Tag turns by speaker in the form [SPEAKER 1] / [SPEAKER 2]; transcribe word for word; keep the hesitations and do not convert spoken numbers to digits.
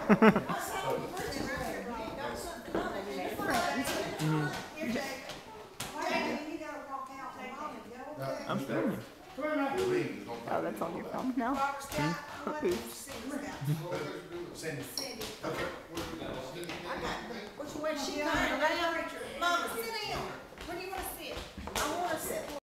[SPEAKER 1] Mm-hmm. I'm filming you.
[SPEAKER 2] Oh, that's on your phone now?
[SPEAKER 1] Hmm?
[SPEAKER 2] Oops.
[SPEAKER 3] Which way she going? Mama, sit down. Where do you want to sit? I want to sit.